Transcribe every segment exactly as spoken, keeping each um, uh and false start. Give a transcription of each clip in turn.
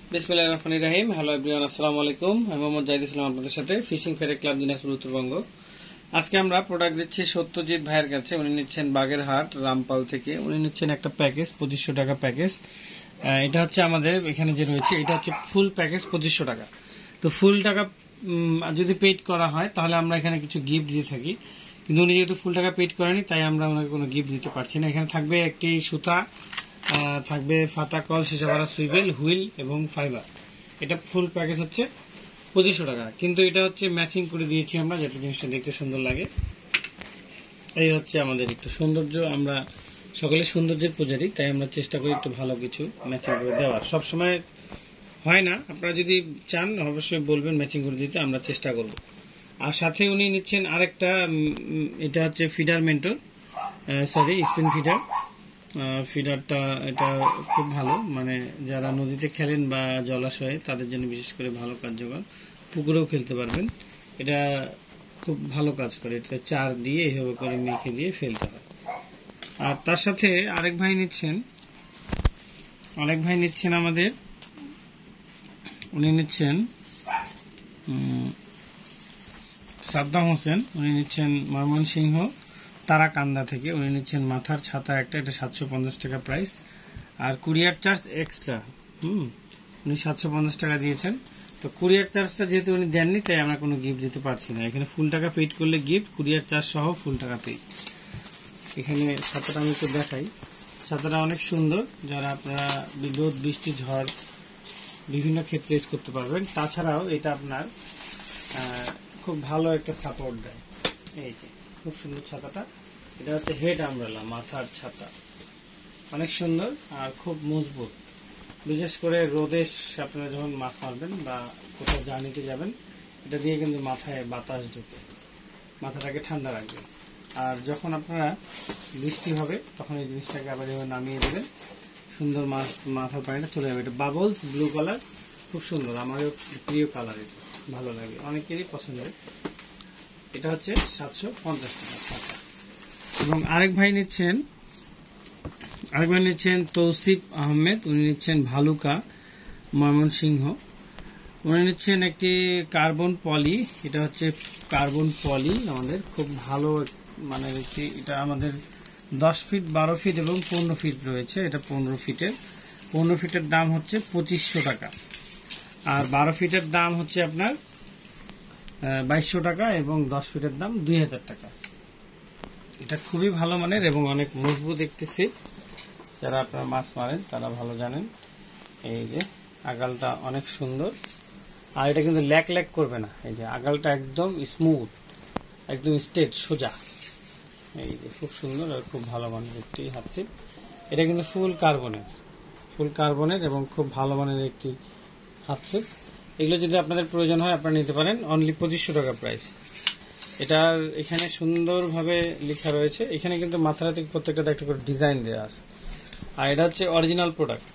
বিসমিল্লাহির রহমানির রহিম। Hello everyone, আসসালামু আলাইকুম। আমি মোহাম্মদ জাহিদ ইসলাম, আপনাদের সাথে fishing fair club Dinajpur Uttarbanga. আজকে আমরা প্রোডাক্ট দিচ্ছি সত্যজিৎ ভাইয়ের কাছে। উনি নিচ্ছেন বাগেরহাট রামপাল থেকে। উনি নিচ্ছেন একটা প্যাকেজ, পঁচিশশো টাকা প্যাকেজ। এটা হচ্ছে আমাদের এখানে যে রয়েছে, এটা হচ্ছে ফুল প্যাকেজ পঁচিশশো টাকা। তো ফুল টাকা যদি পেড করা হয় তাহলে আমরা এখানে কিছু গিফট দিয়ে থাকি, কিন্তু উনি যেহেতু ফুল টাকা পেড করেনি তাই আমরা ওনাকে কোনো গিফট দিতে পারছি না। এখানে থাকবে একটি সুতা, থাকবে ফাতা কল, সিসাবারা সুইবেল, হুইল এবং ফাইবার। এটা ফুল প্যাকেজ হচ্ছে পঁচিশশো টাকা, কিন্তু এটা হচ্ছে ম্যাচিং করে দিয়েছি আমরা, যাতে জিনিসটা দেখতে সুন্দর লাগে। এই হচ্ছে আমাদের একটু সৌন্দর্য, আমরা সকলে সৌন্দর্যের পূজারি, তাই আমরা চেষ্টা করি একটু ভালো কিছু ম্যাচিং করে দেওয়ার। সবসময় হয় না, আপনারা যদি চান অবশ্যই বলবেন ম্যাচিং করে দিতে, আমরা চেষ্টা করব। আর সাথে উনি নিচ্ছেন আরেকটা, এটা হচ্ছে feeder mentor, sorry spin feeder. ফিডারটা এটা খুব ভালো, মানে যারা নদীতে খেলেন বা জলাশয়ে তাদের জন্য বিশেষ করে ভালো কার্যকর, পুকুরেও খেলতে পারবেন। এটা খুব ভালো কাজ করে। এটা চার দিয়ে এইভাবে করে মেখে দিয়ে ফেলতে হয়। আর তার সাথে আরেক ভাই নিচ্ছেন, আরেক ভাই নিচ্ছেন আমাদের, উনি নিচ্ছেন সাদ্দাম হোসেন। উনি নিচ্ছেন ময়মনসিংহ তারাকান্দা থেকে। উনি নিচ্ছেন মাথার ছাতা একটা, এটা সাতশো পঞ্চাশ টাকা প্রাইস, আর কুরিয়ার চার্জ এক্সট্রা। হুম উনি সাতশো পঞ্চাশ টাকা দিয়েছেন। তো কুরিয়ার চার্জটা যেহেতু উনি দেননি তাই আমরা কোনো গিফট দিতে পারছি না। এখানে ফুল টাকা পেড করলে গিফট, কুরিয়ার চার্জ সহ ফুল টাকা পেড। এখানে ছাতাটা আমি একটু দেখাই। ছাতাটা অনেক সুন্দর, যারা আপনারা রোদ বৃষ্টি ঝড় বিভিন্ন ক্ষেত্রে ইউজ করতে পারবেন। তাছাড়াও এটা আপনার খুব ভালো একটা সাপোর্ট দেয়। এই যে খুব সুন্দর ছাতাটা, এটা হচ্ছে হেড আমব্রেলা, মাথার ছাতা, অনেক সুন্দর আর খুব মজবুত। বিশেষ করে রোদে আপনারা যখন মাছ মারবেন বা কোথাও জার্নিতে যাবেন, এটা দিয়ে কিন্তু মাথায় বাতাস ঢুকে মাথাটাকে ঠান্ডা রাখবে। আর যখন আপনারা বৃষ্টি হবে তখন এই জিনিসটাকে আবার এভাবে নামিয়ে দেবেন, সুন্দর মাছ মাথার পানিটা চলে যাবে। এটা বাবলস ব্লু কালার, খুব সুন্দর, আমারও প্রিয় কালার, এটা ভালো লাগে, অনেকেরই পছন্দের। এটা হচ্ছে সাতশো পঞ্চাশ টাকা ছাতা। এবং আরেক ভাই নিচ্ছেন, আরেক ভাই নিচ্ছেন তৌসিফ আহমেদ। উনি নিচ্ছেন ভালুকা ময়মনসিংহ। উনি নিচ্ছেন একটি কার্বন পলি, এটা হচ্ছে কার্বন পলি আমাদের খুব ভালো, মানে একটি, এটা আমাদের দশ ফিট বারো ফিট এবং পনেরো ফিট রয়েছে। এটা পনেরো ফিটের, পনেরো ফিটের দাম হচ্ছে পঁচিশশো টাকা, আর বারো ফিটের দাম হচ্ছে আপনার বাইশশো টাকা এবং দশ ফিটের দাম দুই হাজার টাকা। এটা খুবই ভালো মানের এবং অনেক মজবুত একটি সিপ, যারা আপনারা মাছ মারেন তারা ভালো জানেন। এই যে আগালটা অনেক সুন্দর, আর এটা কিন্তু ল্যাক ল্যাক করবে না। এই যে আগালটা একদম স্মুথ, একদম স্ট্রেট সোজা। এই যে খুব সুন্দর আর খুব ভালো মানের একটি হাত সিপ। এটা কিন্তু ফুল কার্বনের, ফুল কার্বনের এবং খুব ভালো মানের একটি হাত সিপ। এগুলো যদি আপনাদের প্রয়োজন হয় আপনারা নিতে পারেন, অনলি পঁচিশশো টাকা প্রাইস। এটার এখানে সুন্দরভাবে লেখা রয়েছে, এখানে কিন্তু মাথার থেকে প্রত্যেকটা একটা করে ডিজাইন দেওয়া আছে। আর এটা হচ্ছে অরিজিনাল প্রোডাক্ট,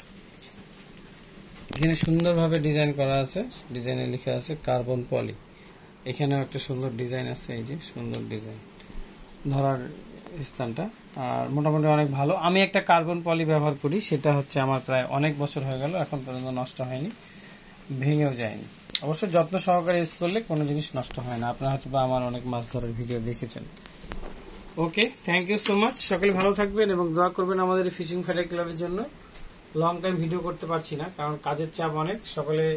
এখানে সুন্দরভাবে ডিজাইন করা আছে, ডিজাইনে লেখা আছে কার্বন পলি। এখানেও একটা সুন্দর ডিজাইন আছে, এই যে সুন্দর ডিজাইন ধরার স্থানটা, আর মোটামুটি অনেক ভালো। আমি একটা কার্বন পলি ব্যবহার করি, সেটা হচ্ছে আমার প্রায় অনেক বছর হয়ে গেল, এখন পর্যন্ত নষ্ট হয়নি, ভেঙেও যায়নি। অবশ্য যত্ন সহকারে ইউজ করলে কোনো জিনিস নষ্ট হয় না। আপনারা হয়তো বা আমার অনেক মাছ ধরার ভিডিও দেখেছেন। Okay, thank you so much. সকলে ভালো থাকবেন এবং দোয়া করবেন আমাদের ফিশিং ফেয়ার ক্লাবের জন্য। লং টাইম ভিডিও করতে পারছি না কারণ কাজের চাপ অনেক। সকলে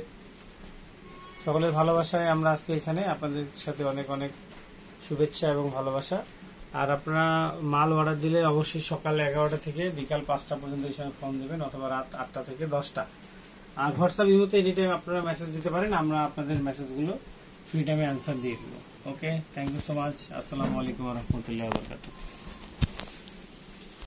সকলের ভালোবাসায় আমরা আজকে এখানে আপনাদের সাথে অনেক অনেক শুভেচ্ছা এবং ভালোবাসা। আর আপনারা মাল অর্ডার দিলে অবশ্যই সকাল এগারোটা থেকে বিকাল পাঁচটা পর্যন্ত এই সময় ফোন দেবেন, অথবা রাত আটটা থেকে দশটা। আর হোয়াটসঅ্যাপ ইমোতে এনি টাইম আপনারা মেসেজ দিতে পারেন, আমরা আপনাদের মেসেজগুলো ফ্রি টাইমে অ্যান্সার দিয়ে দেবো। Okay, thank you so much. আসসালামু আলাইকুম ওয়া রাহমাতুল্লাহি ওয়া বারাকাতুহু।